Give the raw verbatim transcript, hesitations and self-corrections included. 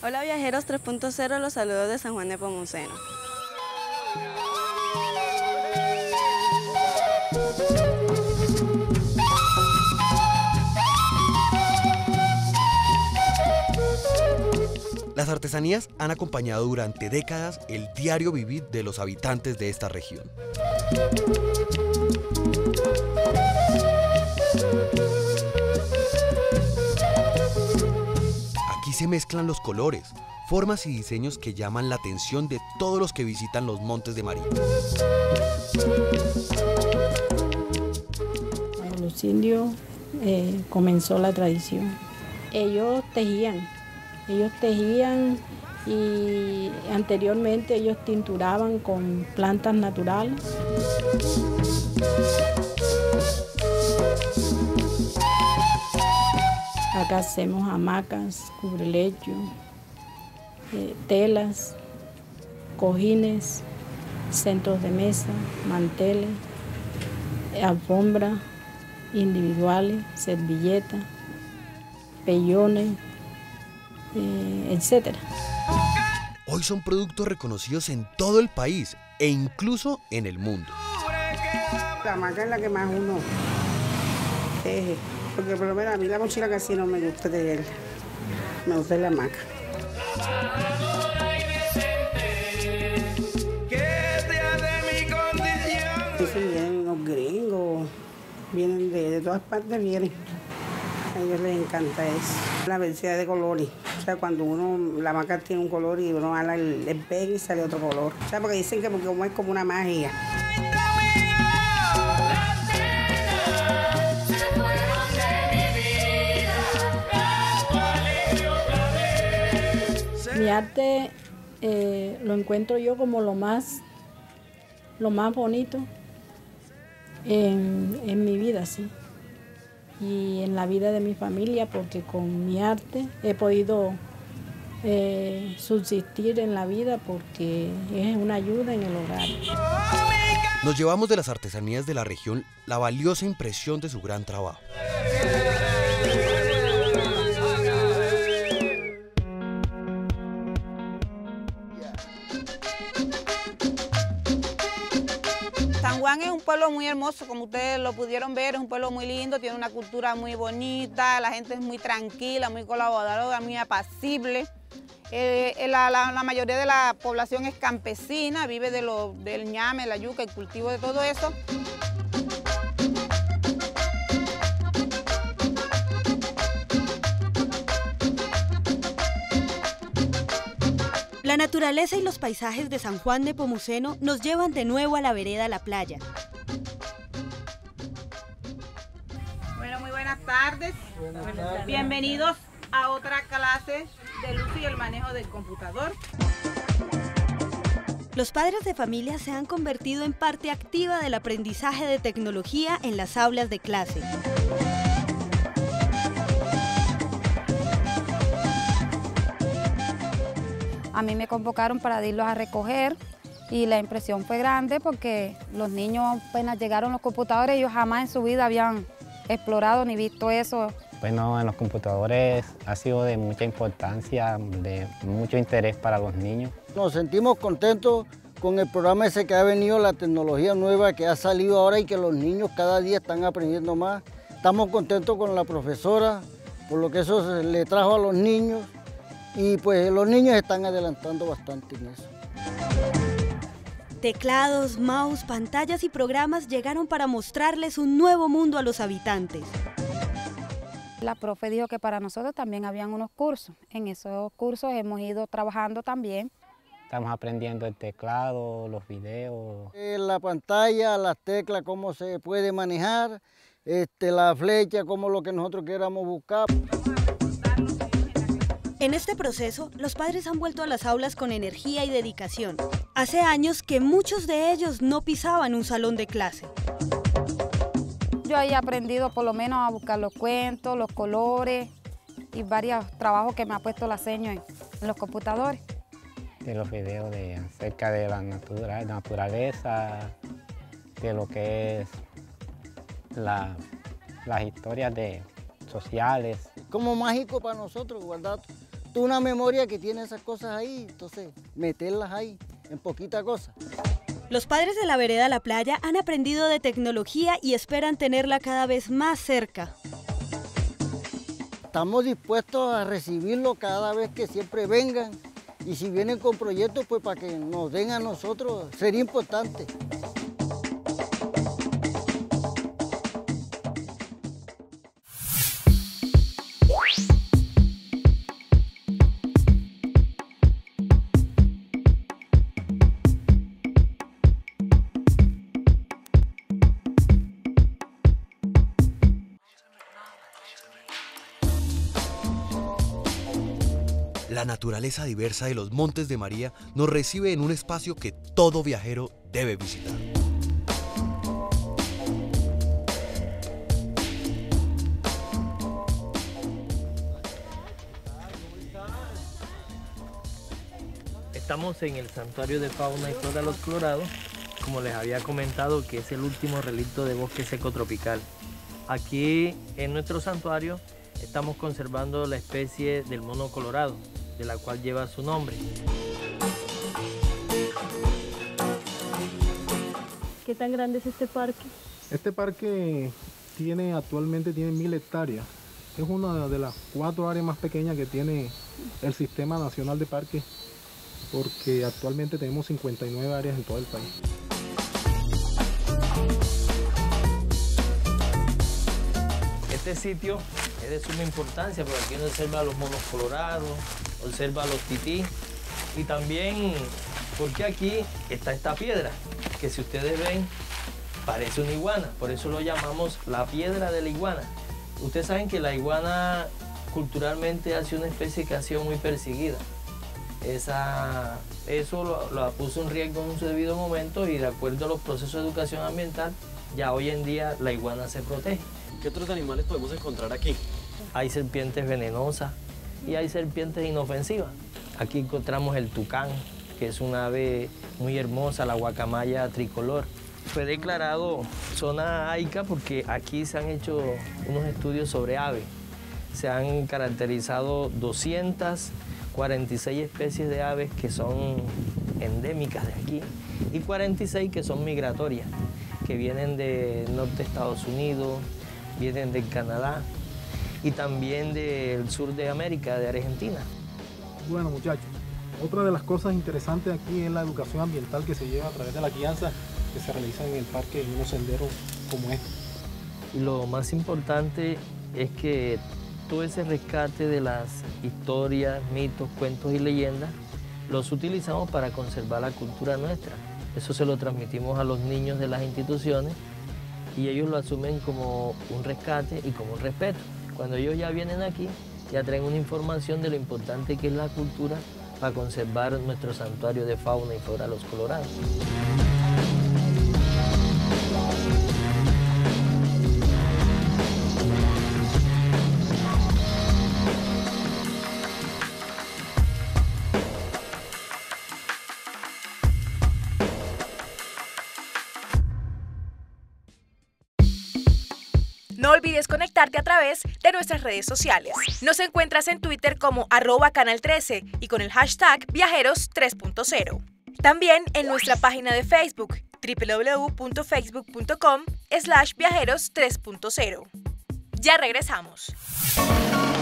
Hola viajeros tres punto cero, los saludos de San Juan de Nepomuceno. Las artesanías han acompañado durante décadas el diario vivir de los habitantes de esta región. Aquí se mezclan los colores, formas y diseños que llaman la atención de todos los que visitan los Montes de María. Cuando los indios eh, comenzó la tradición, ellos tejían. Ellos tejían y anteriormente ellos tinturaban con plantas naturales. Acá hacemos hamacas, cubrelecho, eh, telas, cojines, centros de mesa, manteles, alfombras individuales, servilletas, pellones, Eh, etcétera. Hoy son productos reconocidos en todo el país e incluso en el mundo. La hamaca es la que más uno teje, porque por lo menos a mí la mochila casi no me gusta tejer, me gusta la hamaca. Dicen vienen los gringos, vienen de, de todas partes, vienen. A ellos les encanta eso. La diversidad de colores. O sea, cuando uno, la hamaca tiene un color y uno ala el, el pega y sale otro color. O sea, porque dicen que porque como es como una magia. Mi arte eh, lo encuentro yo como lo más, lo más bonito en, en mi vida, sí. Y en la vida de mi familia, porque con mi arte he podido eh, subsistir en la vida porque es una ayuda en el hogar. Nos llevamos de las artesanías de la región la valiosa impresión de su gran trabajo. San Juan es un pueblo muy hermoso, como ustedes lo pudieron ver, es un pueblo muy lindo, tiene una cultura muy bonita, la gente es muy tranquila, muy colaboradora, muy apacible. Eh, la, la, la mayoría de la población es campesina, vive de lo, del ñame, la yuca, el cultivo de todo eso. La naturaleza y los paisajes de San Juan de Nepomuceno nos llevan de nuevo a la vereda La Playa. Bueno, muy buenas tardes. Buenas tardes. Bienvenidos a otra clase del uso y el manejo del computador. Los padres de familia se han convertido en parte activa del aprendizaje de tecnología en las aulas de clase. A mí me convocaron para irlos a recoger y la impresión fue grande porque los niños apenas llegaron los computadores, ellos jamás en su vida habían explorado ni visto eso. Bueno, en los computadores ha sido de mucha importancia, de mucho interés para los niños. Nos sentimos contentos con el programa ese que ha venido, la tecnología nueva que ha salido ahora y que los niños cada día están aprendiendo más. Estamos contentos con la profesora por lo que eso le trajo a los niños. Y pues los niños están adelantando bastante en eso. Teclados, mouse, pantallas y programas llegaron para mostrarles un nuevo mundo a los habitantes. La profe dijo que para nosotros también habían unos cursos. En esos cursos hemos ido trabajando también. Estamos aprendiendo el teclado, los videos. La pantalla, las teclas, cómo se puede manejar, este, la flecha, cómo lo que nosotros queramos buscar. En este proceso, los padres han vuelto a las aulas con energía y dedicación. Hace años que muchos de ellos no pisaban un salón de clase. Yo he aprendido por lo menos a buscar los cuentos, los colores y varios trabajos que me ha puesto la seño en, en los computadores. De los videos de, acerca de la natura, naturaleza, de lo que es la, las historias de, sociales. Como mágico para nosotros, ¿verdad? toda una memoria que tiene esas cosas ahí, entonces meterlas ahí en poquita cosa. Los padres de la vereda La Playa han aprendido de tecnología y esperan tenerla cada vez más cerca. Estamos dispuestos a recibirlo cada vez que siempre vengan, y si vienen con proyectos, pues para que nos den a nosotros, sería importante. La naturaleza diversa de los Montes de María nos recibe en un espacio que todo viajero debe visitar. Estamos en el Santuario de Fauna y Flora Los Colorados, como les había comentado, que es el último relicto de bosque seco tropical. Aquí en nuestro santuario estamos conservando la especie del mono colorado, de la cual lleva su nombre. ¿Qué tan grande es este parque? Este parque tiene actualmente tiene mil hectáreas. Es una de las cuatro áreas más pequeñas que tiene el Sistema Nacional de Parques, porque actualmente tenemos cincuenta y nueve áreas en todo el país. Este sitio es de suma importancia porque aquí uno observa a los monos colorados, observa a los tití, y también porque aquí está esta piedra, que si ustedes ven parece una iguana, por eso lo llamamos la piedra de la iguana. Ustedes saben que la iguana culturalmente ha sido una especie que ha sido muy perseguida. Esa, eso lo, lo puso en riesgo en su debido momento, y de acuerdo a los procesos de educación ambiental, ya hoy en día la iguana se protege. ¿Qué otros animales podemos encontrar aquí? Hay serpientes venenosas y hay serpientes inofensivas. Aquí encontramos el tucán, que es una ave muy hermosa, la guacamaya tricolor. Fue declarado zona AICA porque aquí se han hecho unos estudios sobre aves. Se han caracterizado doscientas cuarenta y seis especies de aves que son endémicas de aquí y cuarenta y seis que son migratorias, que vienen del norte de Estados Unidos, vienen del Canadá y también del sur de América, de Argentina. Bueno, muchachos, otra de las cosas interesantes aquí es la educación ambiental que se lleva a través de la guianza que se realiza en el parque, en unos senderos como este. Y lo más importante es que todo ese rescate de las historias, mitos, cuentos y leyendas los utilizamos para conservar la cultura nuestra. Eso se lo transmitimos a los niños de las instituciones y ellos lo asumen como un rescate y como un respeto. Cuando ellos ya vienen aquí, ya traen una información de lo importante que es la cultura para conservar nuestro santuario de fauna y flora Los Colorados. No olvides conectarte a través de nuestras redes sociales. Nos encuentras en Twitter como arroba canal trece y con el hashtag Viajeros tres punto cero. También en nuestra página de Facebook, doble u doble u doble u punto facebook punto com slash viajeros tres punto cero. Ya regresamos.